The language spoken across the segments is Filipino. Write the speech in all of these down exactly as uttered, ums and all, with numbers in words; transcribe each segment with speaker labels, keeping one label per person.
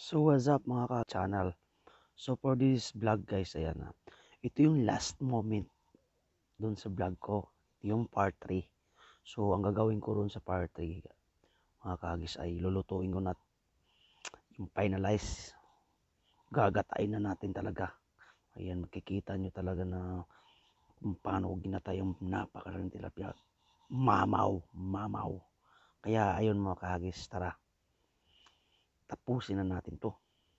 Speaker 1: So what's up mga ka-channel? So for this vlog guys, ayan na. Ito yung last moment dun sa vlog ko. Ito yung part three. So ang gagawin ko ron sa part three mga kagis ay lulutuin ko na yung finalize. Gagatain na natin talaga. Ayan, makikita nyo talaga na kung paano ko ginatay yung napakaraming tilapia. Mamaw, mamaw. Kaya ayun mga kagis, tara. Tapusin na natin to.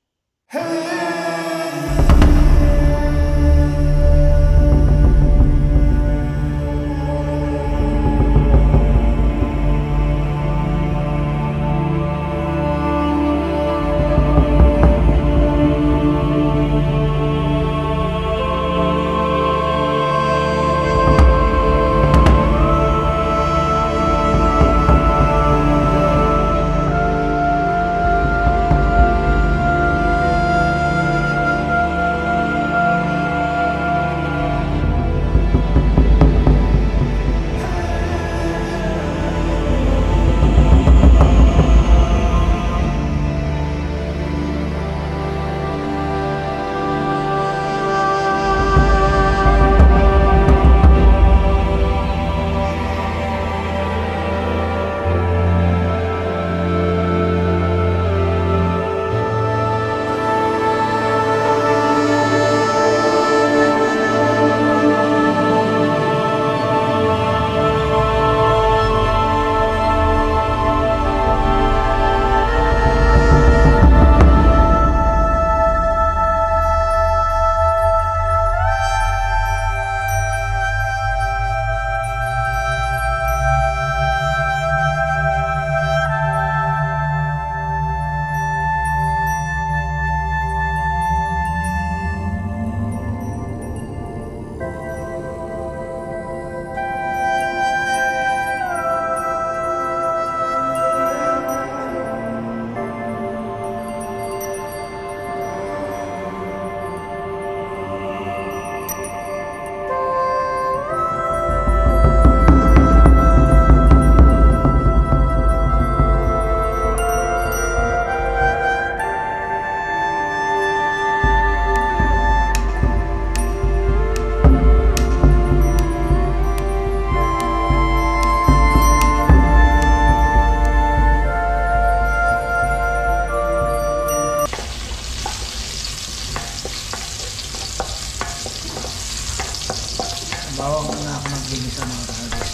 Speaker 2: Bawang muna ako magbigay sa mga kahagis.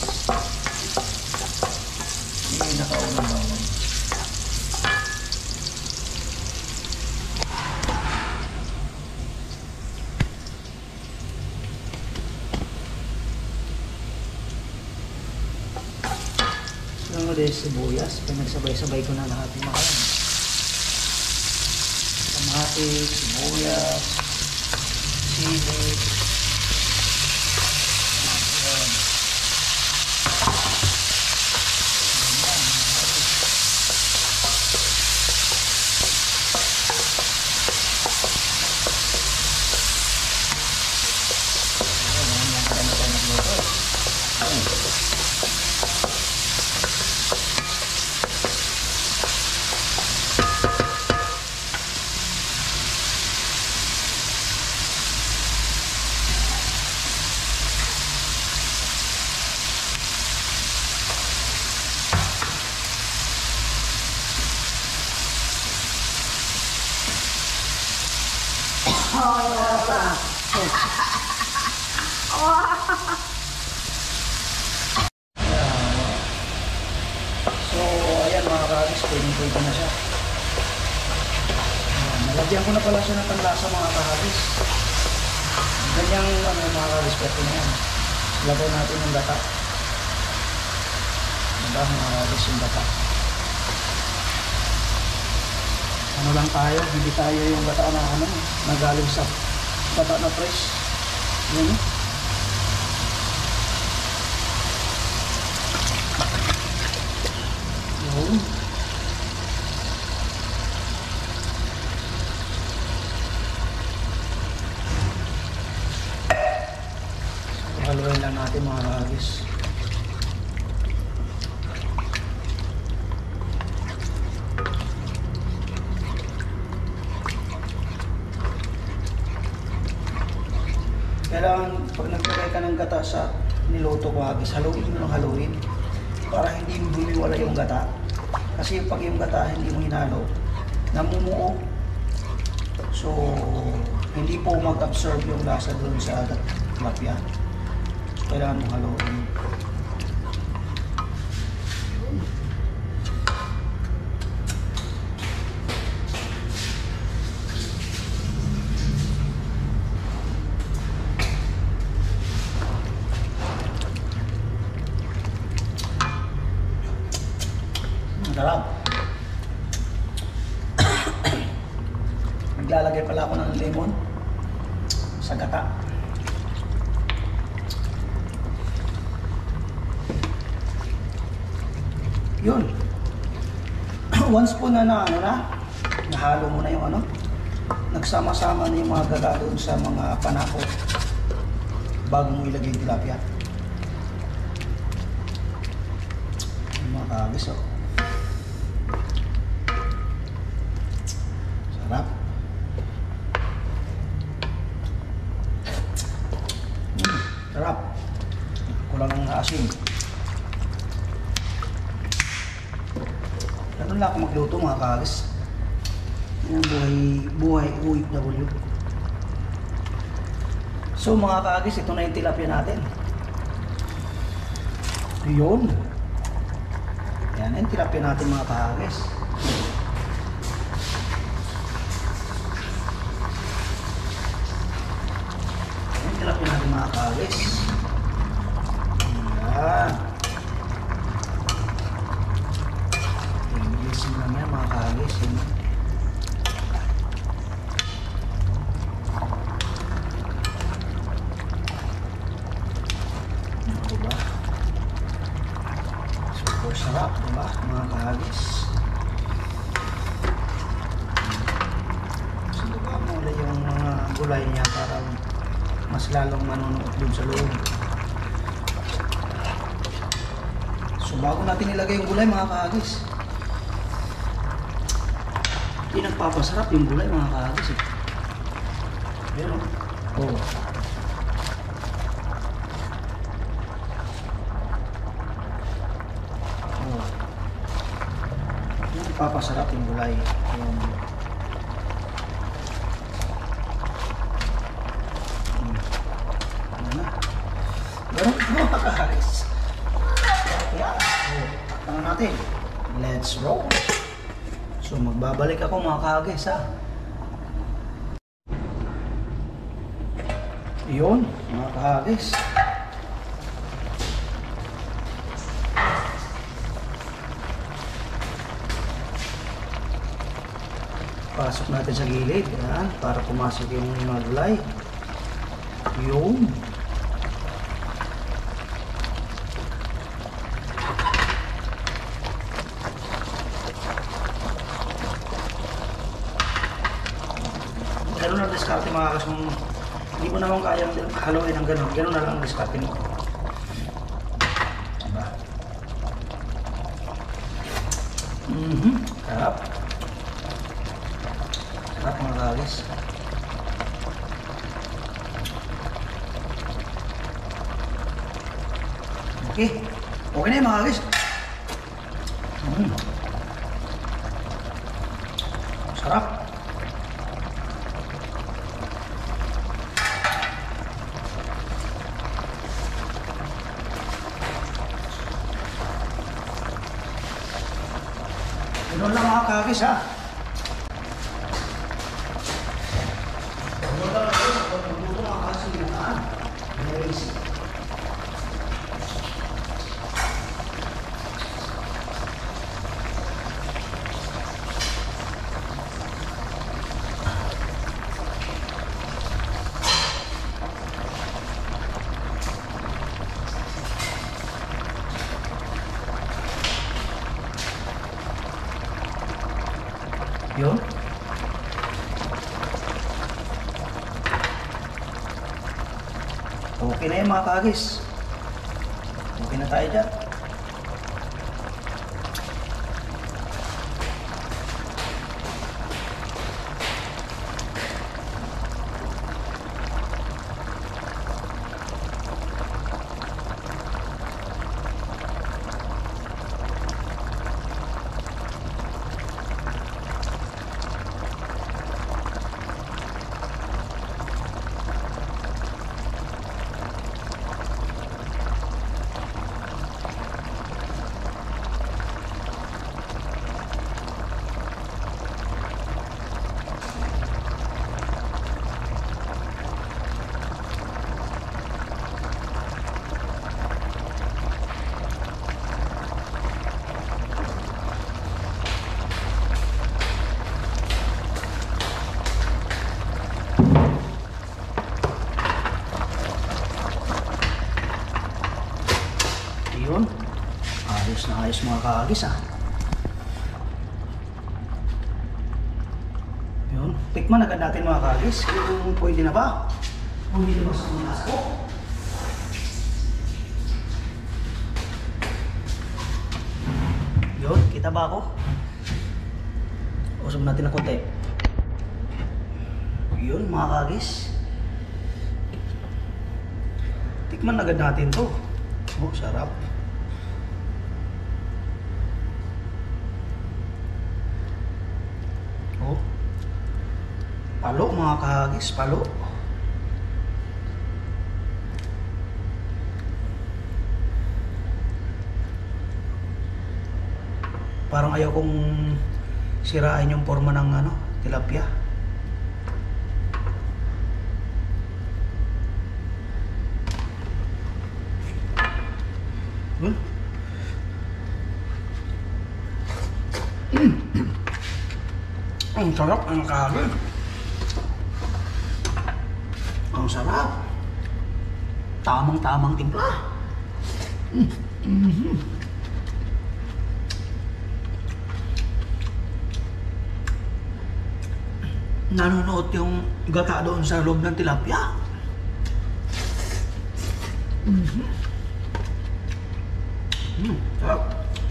Speaker 2: Hindi nakaunang bawang. Sunod din sibuyas. Pinagsabay-sabay ko na lahat yung mga kamatis, sibuyas, sili. So, ayan mga kahagis, pwedeng-pwede na siya. Nalagyan ko na pala siya ng panlasa mga kahagis. Ganyang ano, mga kahagis, pwede na yan. Lagay natin yung gata. Diba mga kahagis yung gata. Ano lang tayo, hindi tayo yung gata na ano, nagaling sa gata na fresh. Yan eh. Yun. So, haluin lang natin mga kahagis. Kailangan pag naglagay ka ng gata sa niluto ko hagis, haluin mo ng haluin para hindi mo humiwala yung gata. Kasi pag yung gata hindi mo hinalo, namumuo. So, hindi po mag-absorb yung lasa doon sa tilapia. So, kailangan mo haluin. Sarap. Naglalagay pala ako ng lemon sa gata. Yun. One spoon na na ano na, nahalo mo na yung ano, nagsama-sama na yung mga gata doon sa mga panako bago mo ilagay yung tilapia. Yung mga kagis, oh. Sarap. Mm, sarap. Kulang ng asin. Ganun lang ako magluto mga kagis. Yan ang buhay, buhay O F W. So mga kagis, ito na yung tilapia natin. Yun. Yan yung tilapia natin mga kagis. Tilapia natin mga kagis. Ayan. Inglesin lang yan mga kagis. Diba? Super sarap, diba mga kagis? Subukan mo ulit yung mga gulay niya para mas lalong manunuot dun sa loob. So bago natin ilagay yung gulay mga kaagis, hindi nagpapasarap yung gulay mga kaagis eh. Pero, oh. Oh. Hindi nagpapasarap yung gulay. Yung ganun ito mga kagis. Kaya, so, tangan natin. Let's roll. So, magbabalik ako mga kagis ha. Yun, mga kagis. Pasok natin sa gilid. Yan, para pumasok yung mga gulay. Yun. Ganun ang diskarte mga kas, kung hindi mo naman kayang haluin ng ganun, ganun na lang ang diskarte mo. Diba? Mm-hmm. Sarap. Sarap mga kagis. Okay. Okay na yung mga kagis. Mm. Sarap. Ganun lang mga kagis ha. Ganun lang ako sa pagluto mga kagis yung ginaan. Nice. Yun. Okay na yun mga kagis. Okay na tayo dyan. Ayos mga kaagis ah. Yun. Tikman agad natin mga kaagis. Kung pwede na ba? Pwede na ba sa mga lasa ko? Yun. Kita ba ako? Usap natin na konti. Yun mga kaagis. Tikman agad natin to. Oh, sarap. Oh. Palo mga kahagis, palo. Parang ayaw kong sirain yung forma ng ano, tilapia. Hmm. Ang sarap ang kahagis. Ang sarap. Tamang-tamang timpla. Mm. Mm-hmm. Nanonood yung gata doon sa loob ng tilapia. Mm-hmm. Mm, sarap.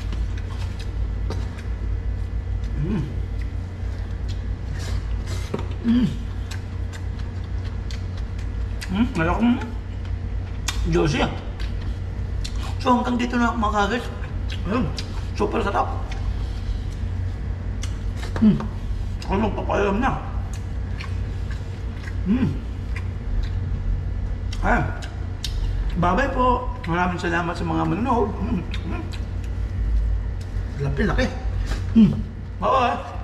Speaker 2: Mm. Mm. Hmm, malakong juicy ah. So hanggang dito na mga kagis. Ayun, super sarap. Hmm, ako magpapayam na. Hmm. Ayun. Bye-bye po. Maraming salamat sa mga manonood. Hmm. Hmm. Laki-laki. Hmm. Bye-bye.